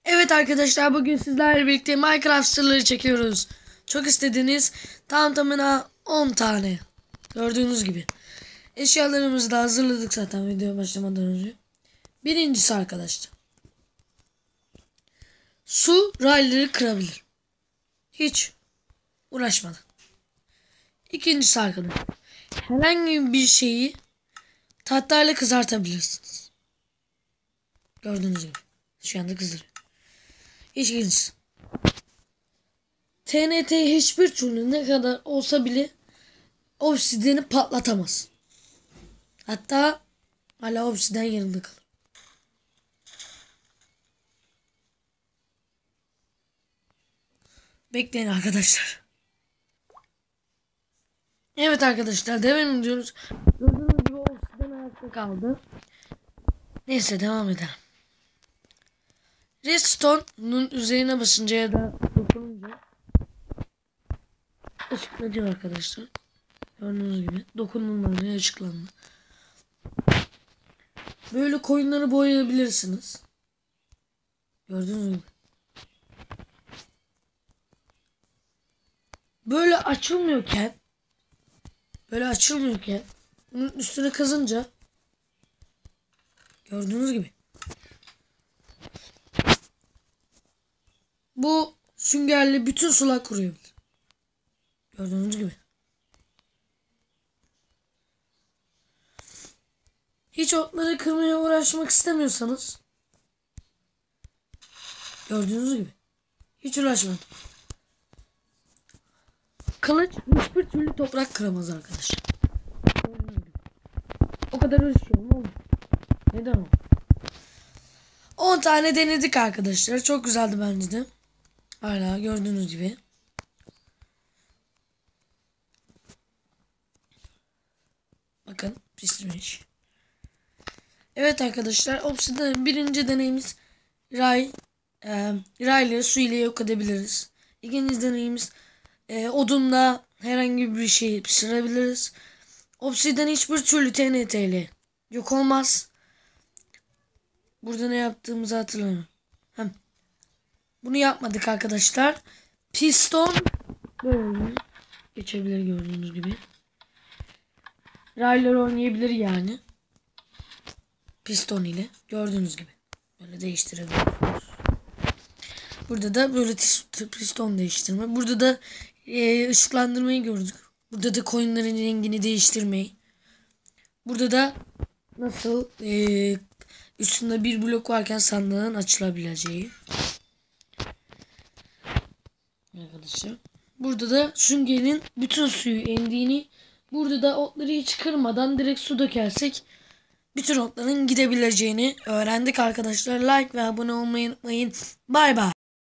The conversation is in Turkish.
Evet arkadaşlar, bugün sizlerle birlikte Minecraft sırları çekiyoruz. Çok istediğiniz tam tamına 10 tane. Gördüğünüz gibi. Eşyalarımızı da hazırladık zaten videoya başlamadan önce. Birincisi arkadaşlar. Su rayları kırabilir. Hiç uğraşmadan. İkincisi arkadaşlar. Herhangi bir şeyi tahtayla kızartabilirsiniz. Gördüğünüz gibi. Şu anda kızdırıyor. İkincisi. TNT hiçbir türlü ne kadar olsa bile obsidiyeni patlatamaz. Hatta hala obsidiyen yerinde kalır. Bekleyin arkadaşlar. Evet arkadaşlar, devam ediyoruz. Gördüğünüz gibi obsidiyen ayakta kaldı. Neyse, devam edelim. Redstone'un üzerine basınca ya da dokununca ışıklanıyor arkadaşlar. Gördüğünüz gibi dokunulmaz ışıklanma. Böyle koyunları boyayabilirsiniz. Gördüğünüz gibi. Böyle açılmıyorken bunun üstüne kazınca gördüğünüz gibi bu süngerle bütün sular kuruyabilir. Gördüğünüz gibi. Hiç otları kırmaya uğraşmak istemiyorsanız gördüğünüz gibi hiç uğraşmadım. Kılıç hiçbir türlü toprak kıramaz arkadaşlar. O kadar uğraşıyorum oğlum. Neden o? 10 tane denedik arkadaşlar. Çok güzeldi bence de. Hala gördüğünüz gibi. Bakın pişmiş. Evet arkadaşlar, Obsidian birinci deneyimiz rayları su ile yok edebiliriz. İkinci deneyimiz odunla herhangi bir şeyi pişirebiliriz. Obsidian hiçbir türlü TNT ile yok olmaz. Burada ne yaptığımızı hatırlamıyorum. Bunu yapmadık arkadaşlar. Piston böyle geçebilir gördüğünüz gibi. Raylar oynayabilir yani. Piston ile gördüğünüz gibi. Böyle değiştirebiliyorsunuz. Burada da böyle piston değiştirme. Burada da ışıklandırmayı gördük. Burada da koyunların rengini değiştirmeyi. Burada da nasıl üstünde bir blok varken sandığın açılabileceği. Arkadaşlar. Burada da süngerin bütün suyu emdiğini, burada da otları hiç kırmadan direkt su dökersek bütün otların gidebileceğini öğrendik arkadaşlar. Like ve abone olmayı unutmayın. Bay bay.